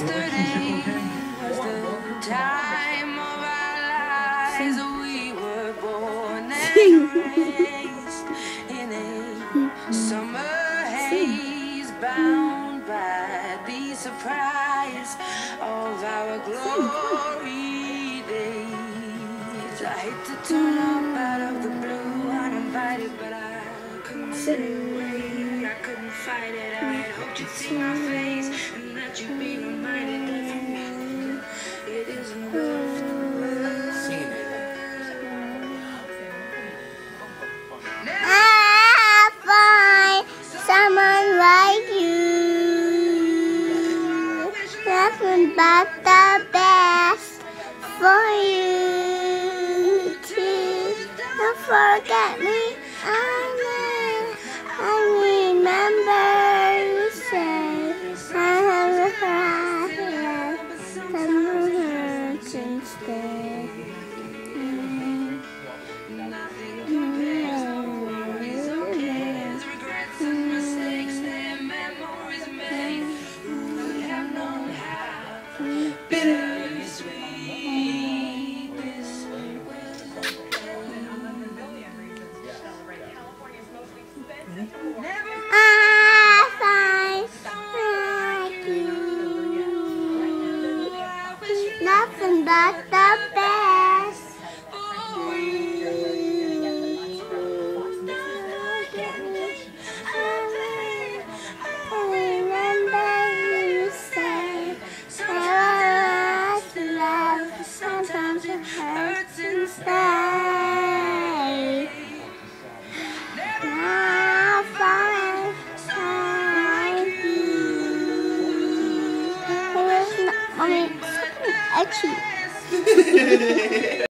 Yesterday was the time of our lives. We were born and raised in a summer haze, bound by the surprise of our glory days. I hate to turn up out of the blue uninvited, but I couldn't sit away. I couldn't fight it. I had hoped you'd see my face and that you'd be reminded that for me it isn't worth I find someone like you, nothing but the best for you to don't forget me. I remember you say I have had some hurts instead. I find like you, nothing but the best for you. I remember you say, I love, sometimes it hurts inside. Mommy, it's itchy.